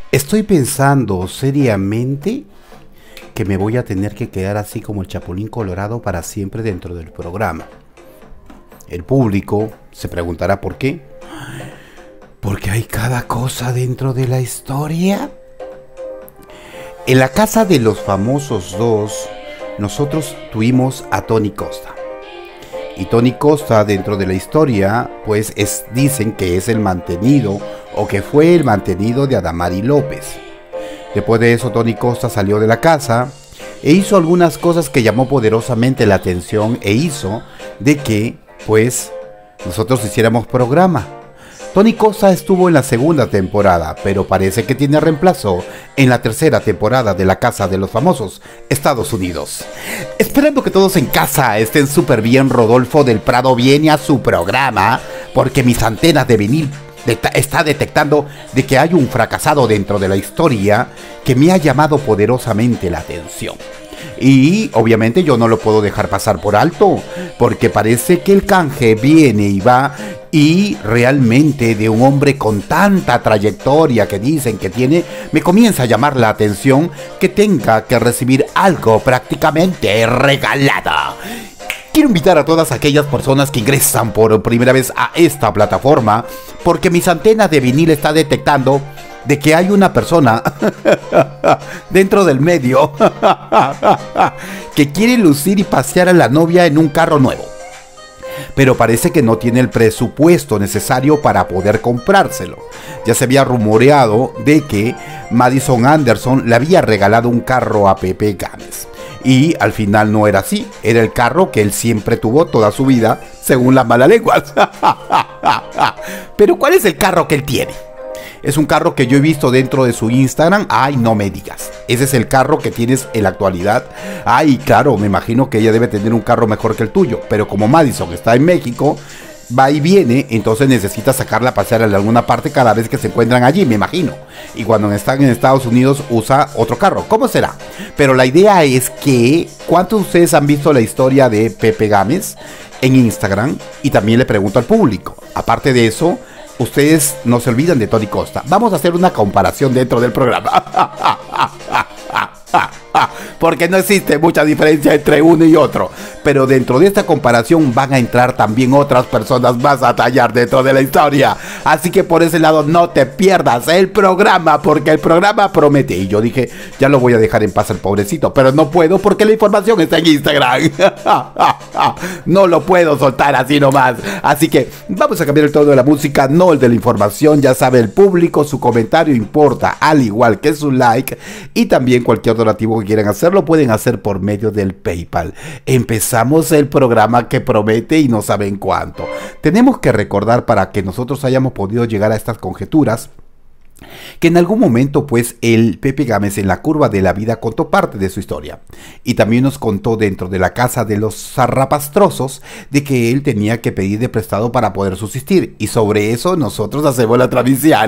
Estoy pensando seriamente que me voy a tener que quedar así como el Chapulín Colorado para siempre dentro del programa. El público se preguntará por qué. Porque hay cada cosa dentro de la historia. En la casa de los famosos dos, nosotros tuvimos a Tony Costa. Y Tony Costa dentro de la historia, pues dicen que es el mantenido o que fue el mantenido de Adamari López. Después de eso Tony Costa salió de la casa e hizo algunas cosas que llamó poderosamente la atención e hizo de que pues nosotros hiciéramos programa. Tony Costa estuvo en la segunda temporada, pero parece que tiene reemplazo en la tercera temporada de La Casa de los Famosos, Estados Unidos. Esperando que todos en casa estén súper bien, Rodolfo del Prado viene a su programa porque mis antenas de vinil está detectando de que hay un fracasado dentro de la historia que me ha llamado poderosamente la atención. Y obviamente yo no lo puedo dejar pasar por alto, porque parece que el canje viene y va, y realmente de un hombre con tanta trayectoria que dicen que tiene, me comienza a llamar la atención que tenga que recibir algo prácticamente regalado. Quiero invitar a todas aquellas personas que ingresan por primera vez a esta plataforma, porque mis antenas de vinil está detectando de que hay una persona dentro del medio que quiere lucir y pasear a la novia en un carro nuevo, pero parece que no tiene el presupuesto necesario para poder comprárselo. Ya se había rumoreado de que Madison Anderson le había regalado un carro a Pepe Gámez, y al final no era así. Era el carro que él siempre tuvo toda su vida, según las malas lenguas. Pero ¿cuál es el carro que él tiene? Es un carro que yo he visto dentro de su Instagram. Ay, no me digas. Ese es el carro que tienes en la actualidad. Ay, claro, me imagino que ella debe tener un carro mejor que el tuyo. Pero como Madison está en México, va y viene, entonces necesita sacarla a pasear en alguna parte cada vez que se encuentran allí, me imagino. Y cuando están en Estados Unidos usa otro carro. ¿Cómo será? Pero la idea es que, ¿cuántos de ustedes han visto la historia de Pepe Gámez en Instagram? Y también le pregunto al público. Aparte de eso, ustedes no se olvidan de Tony Costa. Vamos a hacer una comparación dentro del programa. Porque no existe mucha diferencia entre uno y otro. Pero dentro de esta comparación van a entrar también otras personas más a tallar dentro de la historia. Así que por ese lado no te pierdas el programa, porque el programa promete. Y yo dije, ya lo voy a dejar en paz al pobrecito, pero no puedo porque la información está en Instagram. No lo puedo soltar así nomás. Así que vamos a cambiar el tono de la música, no el de la información. Ya sabe el público, su comentario importa, al igual que su like. Y también cualquier donativo que quieran hacer, lo pueden hacer por medio del PayPal. Empezamos el programa que promete y no saben cuánto. Tenemos que recordar, para que nosotros hayamos podido llegar a estas conjeturas, que en algún momento pues el Pepe Gámez en la curva de la vida contó parte de su historia, y también nos contó dentro de la casa de los zarrapastrosos de que él tenía que pedir de prestado para poder subsistir, y sobre eso nosotros hacemos la transmisión.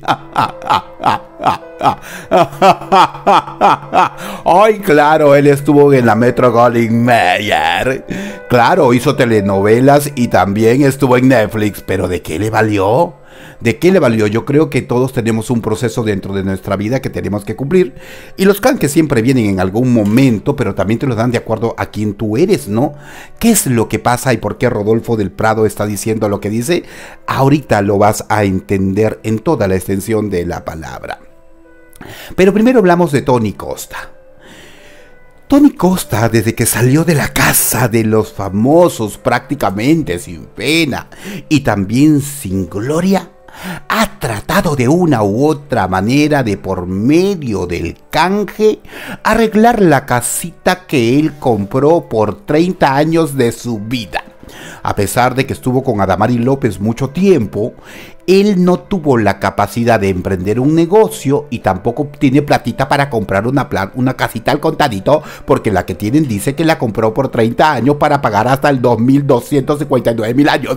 Ay, claro, él estuvo en la Metro Goldwyn Mayer. Claro, hizo telenovelas y también estuvo en Netflix, pero ¿de qué le valió? ¿De qué le valió? Yo creo que todos tenemos un proceso dentro de nuestra vida que tenemos que cumplir, y los canjes siempre vienen en algún momento, pero también te los dan de acuerdo a quién tú eres, ¿no? ¿Qué es lo que pasa y por qué Rodolfo del Prado está diciendo lo que dice? Ahorita lo vas a entender en toda la extensión de la palabra. Pero primero hablamos de Tony Costa. Tony Costa, desde que salió de la casa de los famosos prácticamente sin pena y también sin gloria, ha tratado de una u otra manera, de por medio del canje, arreglar la casita que él compró por 30 años de su vida. A pesar de que estuvo con Adamari López mucho tiempo, él no tuvo la capacidad de emprender un negocio y tampoco tiene platita para comprar una casita al contadito, porque la que tienen dice que la compró por 30 años para pagar hasta el 2259.000 años.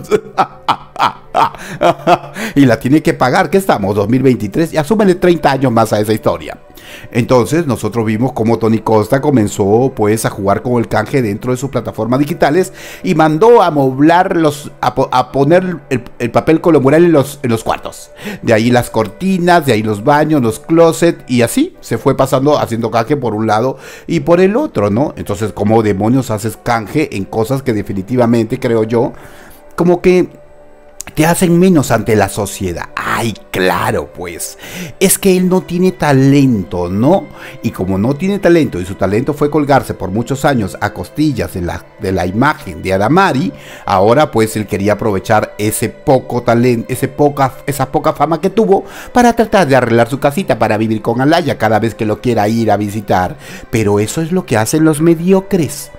Y la tiene que pagar, ¿qué estamos? 2023, y asúmenle 30 años más a esa historia. Entonces nosotros vimos cómo Tony Costa comenzó pues a jugar con el canje dentro de sus plataformas digitales y mandó a amoblar a poner el papel color en los cuartos. De ahí las cortinas, de ahí los baños, los closets, y así se fue pasando haciendo canje por un lado y por el otro, ¿no? Entonces, ¿cómo demonios haces canje en cosas que definitivamente, creo yo, como que te hacen menos ante la sociedad? Ay, claro, pues. Es que él no tiene talento, ¿no? Y como no tiene talento, y su talento fue colgarse por muchos años a costillas de la imagen de Adamari, ahora pues él quería aprovechar ese poco talento, esa poca fama que tuvo para tratar de arreglar su casita para vivir con Alaya cada vez que lo quiera ir a visitar. Pero eso es lo que hacen los mediocres.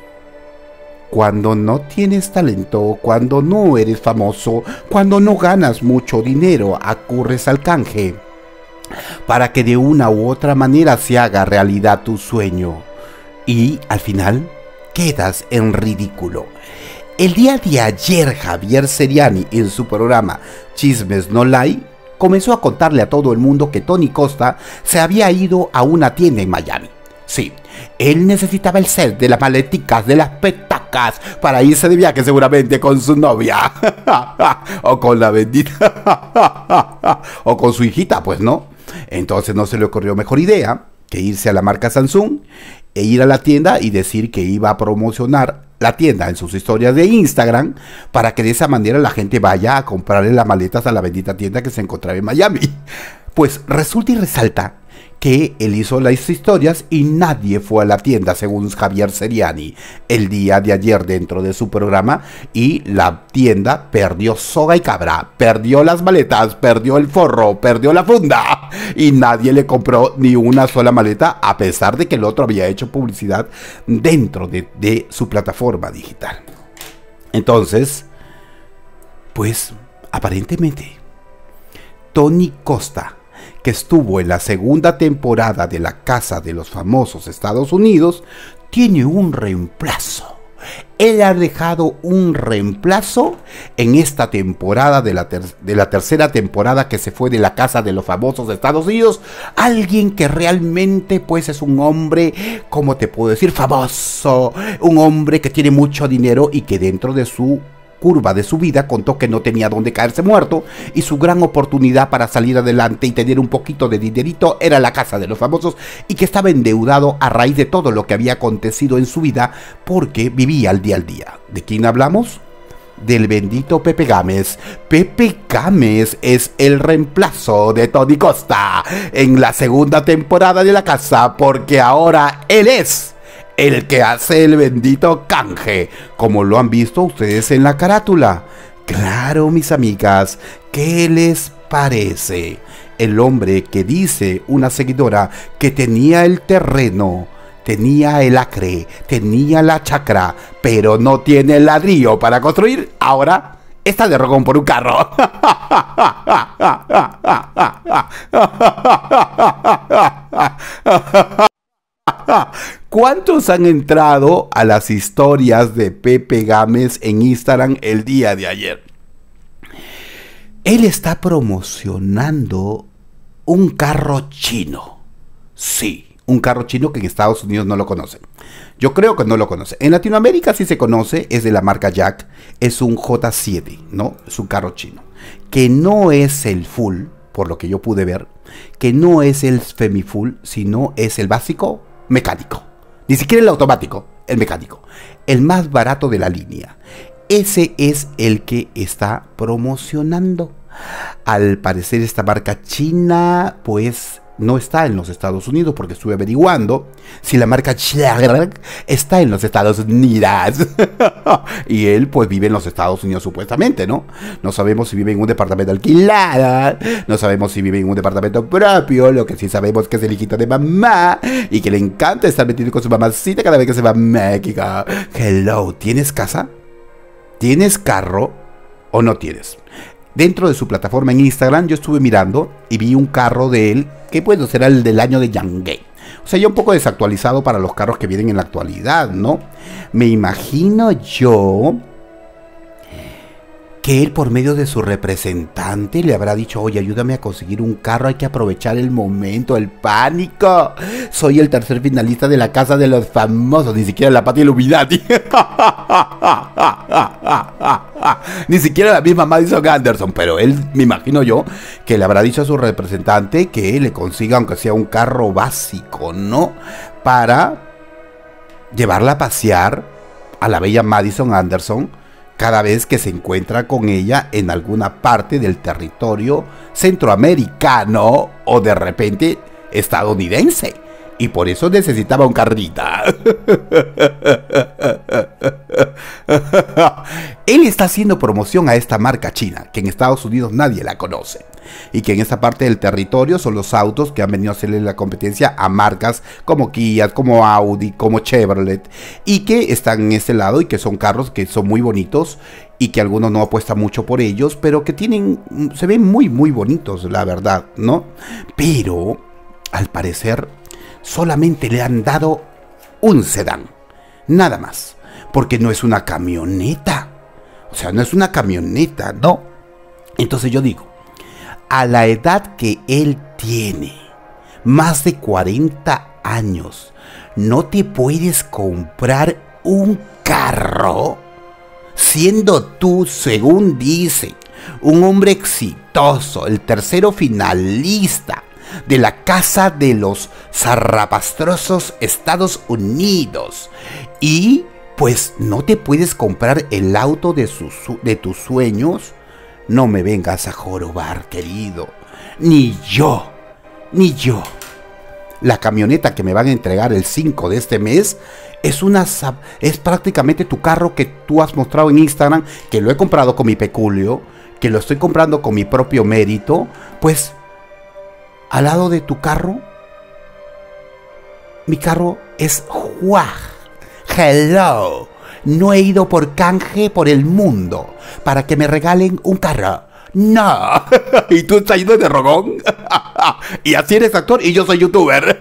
Cuando no tienes talento, cuando no eres famoso, cuando no ganas mucho dinero, acurres al canje para que de una u otra manera se haga realidad tu sueño. Y al final quedas en ridículo. El día de ayer, Javier Seriani, en su programa Chismes No Lie, comenzó a contarle a todo el mundo que Tony Costa se había ido a una tienda en Miami. Sí, él necesitaba el set de las maleticas, de las petacas, para irse de viaje seguramente con su novia. O con la bendita. O con su hijita, pues no. Entonces no se le ocurrió mejor idea que irse a la marca Samsung e ir a la tienda y decir que iba a promocionar la tienda en sus historias de Instagram para que de esa manera la gente vaya a comprarle las maletas a la bendita tienda que se encontraba en Miami. Pues resulta y resalta que él hizo las historias y nadie fue a la tienda, según Javier Seriani, el día de ayer dentro de su programa, y la tienda perdió soga y cabra, perdió las maletas, perdió el forro, perdió la funda, y nadie le compró ni una sola maleta, a pesar de que el otro había hecho publicidad dentro de su plataforma digital. Entonces, pues, aparentemente, Tony Costa, que estuvo en la segunda temporada de La Casa de los Famosos Estados Unidos, tiene un reemplazo. Él ha dejado un reemplazo en esta temporada de la tercera temporada que se fue de La Casa de los Famosos Estados Unidos. Alguien que realmente pues es un hombre, ¿cómo te puedo decir? Famoso. Un hombre que tiene mucho dinero y que dentro de su curva de su vida contó que no tenía dónde caerse muerto y su gran oportunidad para salir adelante y tener un poquito de dinerito era La Casa de los Famosos, y que estaba endeudado a raíz de todo lo que había acontecido en su vida porque vivía al día. ¿De quién hablamos? Del bendito Pepe Gámez. Pepe Gámez es el reemplazo de Tony Costa en la segunda temporada de La Casa, porque ahora él es el que hace el bendito canje, como lo han visto ustedes en la carátula. Claro, mis amigas, ¿qué les parece? El hombre que dice una seguidora que tenía el terreno, tenía el acre, tenía la chacra, pero no tiene el ladrillo para construir, ahora está de rogón por un carro. ¿Cuántos han entrado a las historias de Pepe Gámez en Instagram el día de ayer? Él está promocionando un carro chino. Sí, un carro chino que en Estados Unidos no lo conocen. Yo creo que no lo conocen. En Latinoamérica sí se conoce, es de la marca Jack. Es un J7, ¿no? Es un carro chino. Que no es el full, por lo que yo pude ver. Que no es el semi-full, sino es el básico mecánico. Ni siquiera el automático, el mecánico. El más barato de la línea. Ese es el que está promocionando. Al parecer esta marca china pues no está en los Estados Unidos, porque estuve averiguando si la marca está en los Estados Unidos. Y él pues vive en los Estados Unidos supuestamente, ¿no? No sabemos si vive en un departamento alquilado, no sabemos si vive en un departamento propio. Lo que sí sabemos es que es el hijito de mamá y que le encanta estar metido con su mamacita cada vez que se va a México. Hello, ¿tienes casa? ¿Tienes carro o no tienes? Dentro de su plataforma en Instagram yo estuve mirando y vi un carro de él que bueno, será el del año de Yangay. O sea, ya un poco desactualizado para los carros que vienen en la actualidad, ¿no? Me imagino yo que él por medio de su representante le habrá dicho, oye, ayúdame a conseguir un carro, hay que aprovechar el momento, el pánico. Soy el tercer finalista de la Casa de los Famosos, ni siquiera la Patti Illuminati. Ni siquiera la misma Madison Anderson, pero él, me imagino yo, que le habrá dicho a su representante que le consiga, aunque sea un carro básico, ¿no? Para llevarla a pasear a la bella Madison Anderson cada vez que se encuentra con ella en alguna parte del territorio centroamericano o de repente estadounidense. Y por eso necesitaba un carrita. Él está haciendo promoción a esta marca china, que en Estados Unidos nadie la conoce. Y que en esta parte del territorio son los autos que han venido a hacerle la competencia a marcas como Kia, como Audi, como Chevrolet. Y que están en este lado y que son carros que son muy bonitos y que algunos no apuestan mucho por ellos, pero que se ven muy bonitos, la verdad, ¿no? Pero, al parecer, solamente le han dado un sedán, nada más, porque no es una camioneta. O sea, no es una camioneta, no. Entonces yo digo, a la edad que él tiene, más de 40 años, ¿no te puedes comprar un carro? Siendo tú, según dice, un hombre exitoso, el tercero finalista de la Casa de los Zarrapastrosos Estados Unidos. Y pues no te puedes comprar el auto de tus sueños. No me vengas a jorobar, querido. Ni yo. La camioneta que me van a entregar el 5 de este mes es prácticamente tu carro que tú has mostrado en Instagram, que lo he comprado con mi peculio, que lo estoy comprando con mi propio mérito. Pues al lado de tu carro, mi carro es Juaj. Hello. No he ido por canje por el mundo para que me regalen un carro. No. ¿Y tú estás yendo de rogón? Y así eres actor y yo soy youtuber.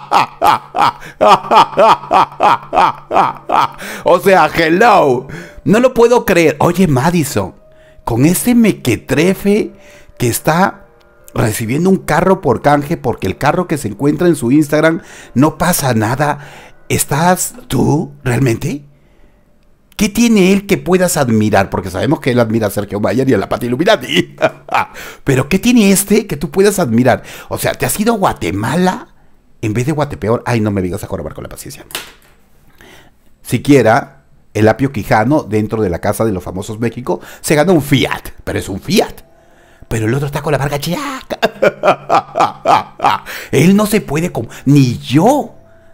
O sea, hello. No lo puedo creer. Oye, Madison, con ese mequetrefe que está recibiendo un carro por canje, porque el carro que se encuentra en su Instagram no pasa nada. ¿Estás tú realmente? ¿Qué tiene él que puedas admirar? Porque sabemos que él admira a Sergio Mayer y a la Patti Illuminati. Pero ¿qué tiene que tú puedas admirar? O sea, ¿te has ido a Guatemala en vez de Guatepeor? Ay, no me vengas a jorobar con la paciencia. Siquiera el Apio Quijano, dentro de la Casa de los Famosos México, se ganó un Fiat. Pero es un Fiat. Pero el otro está con la Varga Chiaca. Él no se puede... Ni yo.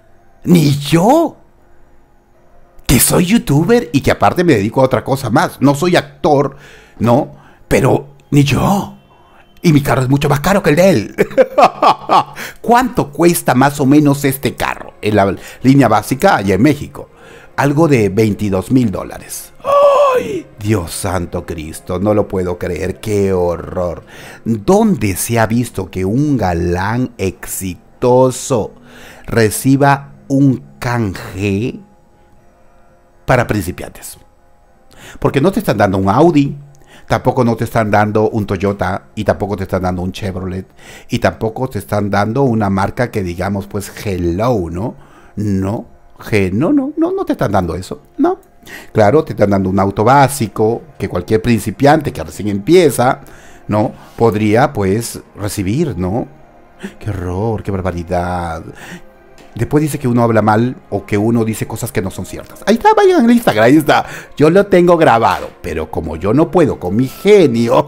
Que soy youtuber y que aparte me dedico a otra cosa más. No soy actor, no, pero ni yo. Y mi carro es mucho más caro que el de él. ¿Cuánto cuesta más o menos este carro en la línea básica allá en México? Algo de $22,000. ¡Ay! Dios santo Cristo, no lo puedo creer, qué horror. ¿Dónde se ha visto que un galán exitoso reciba un canje para principiantes? Porque no te están dando un Audi, tampoco no te están dando un Toyota, y tampoco te están dando un Chevrolet, y tampoco te están dando una marca que digamos pues hello, ¿no? No te están dando eso, no. Claro, te están dando un auto básico que cualquier principiante que recién empieza, ¿no? Podría pues recibir, ¿no? Qué horror, qué barbaridad. Después dice que uno habla mal o que uno dice cosas que no son ciertas. Ahí está, vayan en Instagram, ahí está. Yo lo tengo grabado, pero como yo no puedo con mi genio,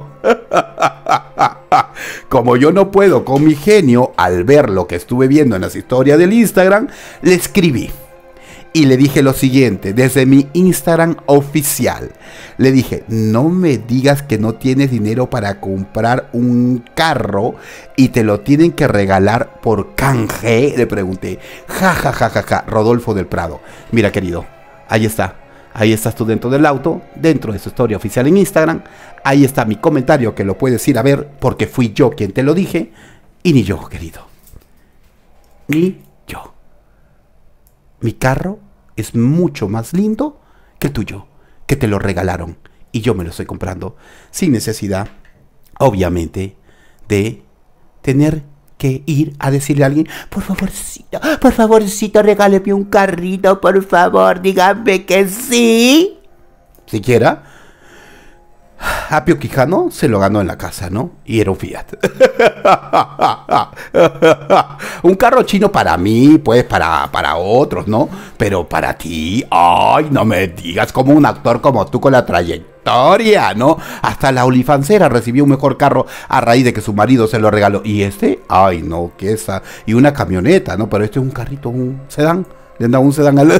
al ver lo que estuve viendo en las historias del Instagram, le escribí. Y le dije lo siguiente, desde mi Instagram oficial. Le dije, no me digas que no tienes dinero para comprar un carro y te lo tienen que regalar por canje. Le pregunté, ja, Rodolfo del Prado. Mira, querido, ahí está. Ahí estás tú dentro del auto, dentro de su historia oficial en Instagram. Ahí está mi comentario que lo puedes ir a ver porque fui yo quien te lo dije. Y ni yo, querido. Ni yo. Mi carro es mucho más lindo que el tuyo, que te lo regalaron y yo me lo estoy comprando sin necesidad, obviamente, de tener que ir a decirle a alguien, por favorcito, regáleme un carrito, por favor, dígame que sí. Siquiera, Apio Quijano se lo ganó en la casa, ¿no? Y era un Fiat. Un carro chino para mí, pues para otros, ¿no? Pero para ti, ay, no me digas, como un actor como tú con la trayectoria, ¿no? Hasta la olifancera recibió un mejor carro a raíz de que su marido se lo regaló. Y este, ay, no, que esa. Y una camioneta, ¿no? Pero este es un carrito, un sedán. Le han dado un sedán al...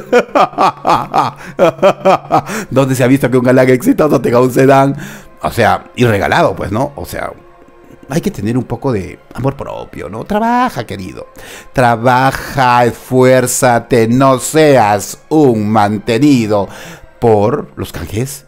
¿Dónde se ha visto que un galán exitoso tenga un sedán? O sea, y regalado, pues, ¿no? O sea, hay que tener un poco de amor propio, ¿no? Trabaja, querido. Trabaja, esfuérzate, no seas un mantenido por los canjes.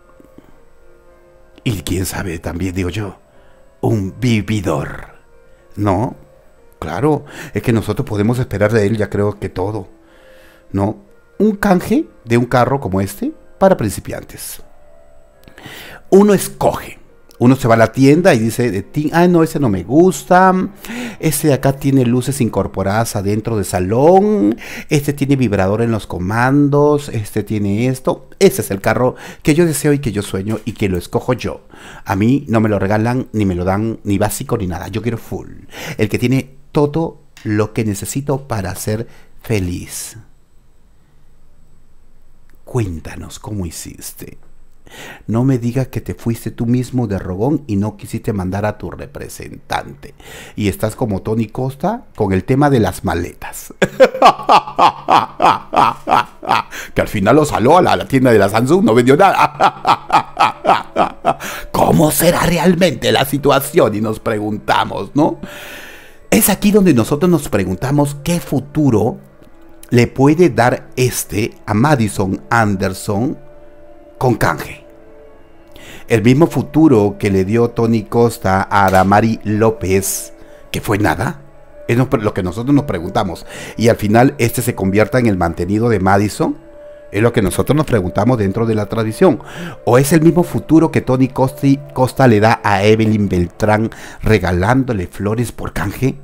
Y quién sabe, también digo yo, un vividor, ¿no? Claro, es que nosotros podemos esperar de él, ya creo que todo, ¿no? Un canje de un carro como este para principiantes. Uno escoge. Uno se va a la tienda y dice, no, ese no me gusta, este de acá tiene luces incorporadas adentro del salón, este tiene vibrador en los comandos, este tiene esto. Ese es el carro que yo deseo y que yo sueño y que lo escojo yo. A mí no me lo regalan, ni me lo dan, ni básico, ni nada. Yo quiero full. El que tiene todo lo que necesito para ser feliz. Cuéntanos cómo hiciste. No me digas que te fuiste tú mismo de rogón y no quisiste mandar a tu representante. Y estás como Tony Costa con el tema de las maletas. Que al final lo saló a la tienda de la Samsung, no vendió nada. ¿Cómo será realmente la situación? Y nos preguntamos, ¿no? Es aquí donde nosotros nos preguntamos qué futuro le puede dar a Madison Anderson con canje. El mismo futuro que le dio Tony Costa a Adamari López, que fue nada, es lo que nosotros nos preguntamos. Y al final se convierta en el mantenido de Madison, es lo que nosotros nos preguntamos dentro de la tradición. ¿O es el mismo futuro que Tony Costa le da a Evelyn Beltrán regalándole flores por canje?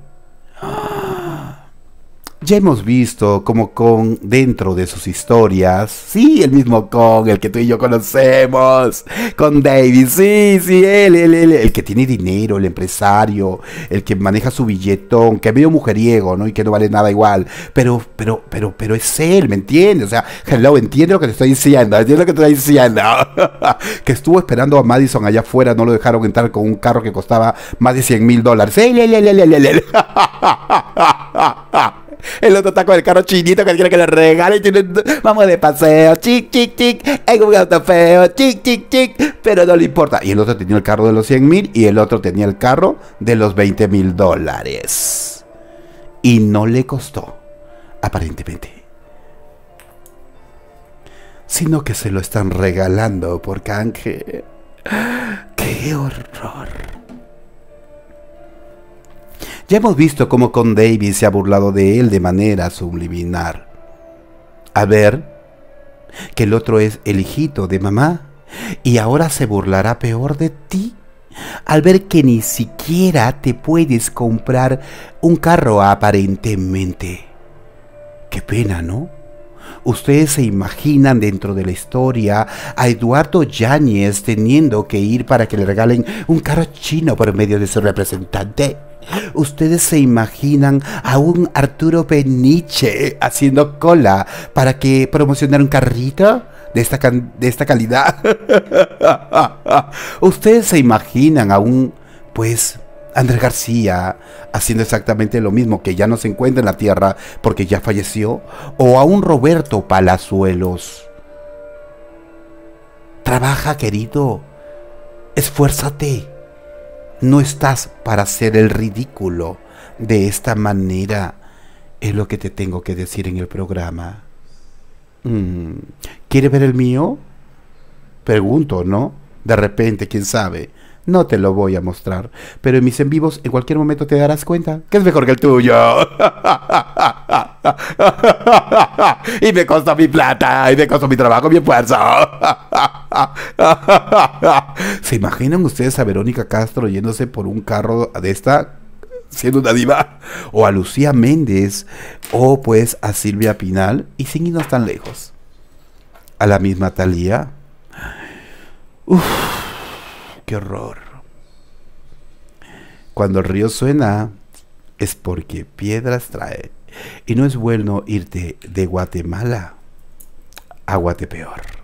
Ya hemos visto como Kong dentro de sus historias, sí, el mismo Kong, el que tú y yo conocemos, con David, sí, él, el que tiene dinero, el empresario, el que maneja su billetón, que es medio mujeriego, ¿no? Y que no vale nada igual, pero es él, ¿me entiendes? O sea, hello, entiende lo que te estoy diciendo, que estuvo esperando a Madison allá afuera, no lo dejaron entrar con un carro que costaba más de $100,000. El otro está con el carro chinito que quiere que le regale. Vamos de paseo, chic, en un auto feo, chic, pero no le importa. Y el otro tenía el carro de los 100,000 y el otro tenía el carro de los $20,000. Y no le costó, aparentemente, sino que se lo están regalando por canje. ¡Qué horror! Ya hemos visto cómo Con Davis se ha burlado de él de manera subliminal. A ver, que el otro es el hijito de mamá y ahora se burlará peor de ti al ver que ni siquiera te puedes comprar un carro aparentemente. Qué pena, ¿no? Ustedes se imaginan dentro de la historia a Eduardo Yáñez teniendo que ir para que le regalen un carro chino por medio de su representante. Ustedes se imaginan a un Arturo Peniche haciendo cola para que promocionara un carrito de esta calidad. Ustedes se imaginan a un, Andrés García haciendo exactamente lo mismo, que ya no se encuentra en la tierra porque ya falleció, o a un Roberto Palazuelos. Trabaja, querido, esfuérzate. No estás para hacer el ridículo de esta manera. Es lo que te tengo que decir en el programa. ¿Quiere ver el mío? Pregunto, ¿no? De repente, quién sabe. No te lo voy a mostrar, pero en mis en vivos en cualquier momento te darás cuenta que es mejor que el tuyo. Y me costó mi plata, y me costó mi trabajo, mi esfuerzo. ¿Se imaginan ustedes a Verónica Castro yéndose por un carro de esta, siendo una diva? O a Lucía Méndez, o pues a Silvia Pinal, y sin irnos tan lejos, a la misma Thalía. Uf, qué horror. Cuando el río suena es porque piedras trae, y no es bueno irte de Guatemala a Guatepeor.